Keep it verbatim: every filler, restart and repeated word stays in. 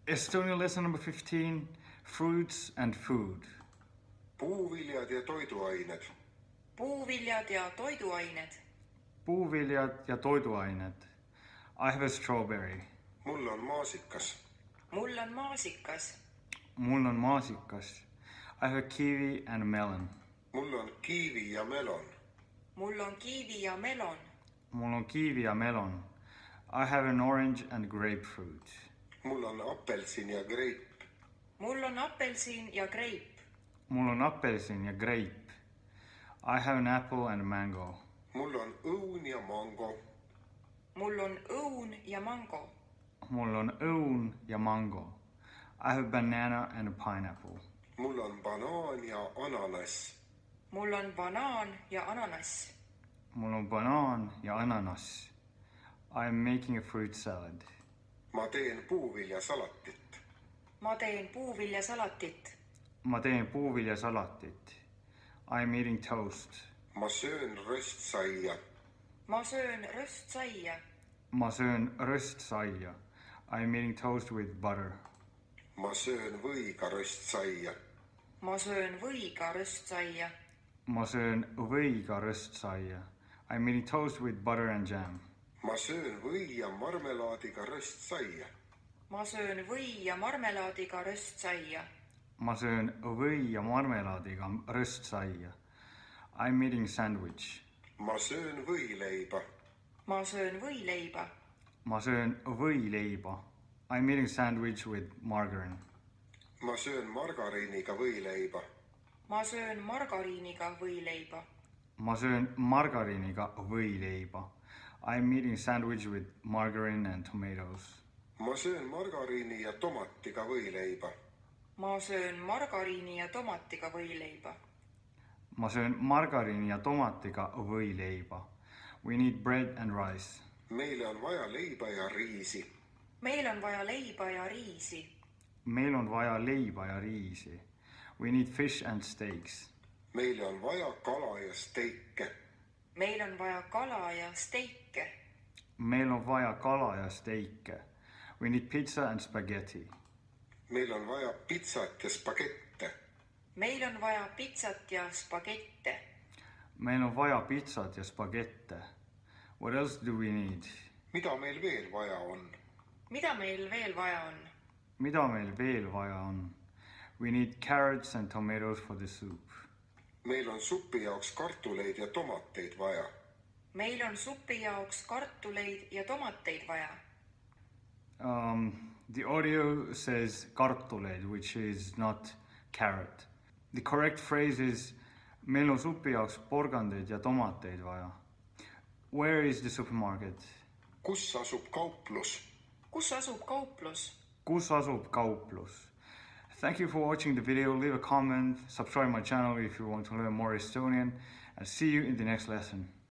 Estonian lesson number fifteen, fruits and food. Puuviljad ja toiduained. Puuviljad ja toiduained. Puuviljad ja toiduained. I have a strawberry. Mul on maasikas. Mul on maasikas. Mul on maasikas. I have a kiwi and melon. Mul on kiivi ja melon. Mul on kiivi ja melon. Mul on kiwi ja melon. I have an orange and grapefruit. Mul on apelsin ja greip. Mul on apelsin ja greip. Mul on apelsin ja grape. I have an apple and mango. Mul on õun ja mango. Mul on õun ja mango. Mul on õun ja mango. I have banana and a pineapple. Mul on banaan ja ananass. Mul on banaan ja ananass. Mul on banaan ja ananas. I am making a fruit salad. Ma teen puuviljasalatit. Ma teen puuviljasalatit. Ma teen puuviljasalatit. I am eating toast. Ma söön röstsaia. Ma söön röstsaia. Ma söön röstsaia. I am eating toast with butter. Ma söön võiga röstsaia. Ma söön võiga röstsaia. Ma söön võiga röstsaia. I am eating toast with butter and jam. Ma söön või ja marmelaadiga röstsaia. Ma söön või ja marmelaadiga röstsaia. Ma söön või ja marmelaadiga röstsaia. I am eating sandwich. Ma söön võileiba. Ma söön võileiba. Ma söön võileiba. I am eating sandwich with margarine. Ma söön margariiniga võileiba. Ma söön margariiniga võileiba. Ma söön margariiniga võileiba. I am eating sandwich with margarine and tomatoes. Ma söön margariini ja tomatiga võileiba. Ma söön margariini ja tomatiga võileiba. Ma söön margariini ja tomatiga võileiba. We need bread and rice. Meile on vaja leiba ja riisi. Meil on vaja leiba ja riisi. Meil on vaja leiba ja riisi. We need fish and steaks. Meile on vaja kala ja steike. Meil on vaja kala ja steike. Meil on vaja kala ja steike. We need pizza and spaghetti. Meil on vaja pitsat ja spagette. Meil on vaja pitsat ja spagette. Meil on vaja pitsat ja spagette. What else do we need? Mida meil veel vaja on? Mida meil veel vaja on? Mida meil veel vaja on? We need carrots and tomatoes for the soup. Meil on supi jaoks kartuleid ja tomateid vaja. Meil on supi jaoks kartuleid ja tomateid vaja. Um, the audio says kartuleid, which is not carrot. The correct phrase is meil on supi jaoks porgandeid ja tomateid vaja. Where is the supermarket? Kus asub kauplus? Kus asub kauplus? Kus asub kauplus? Thank you for watching the video. Leave a comment, subscribe my channel if you want to learn more Estonian, and see you in the next lesson.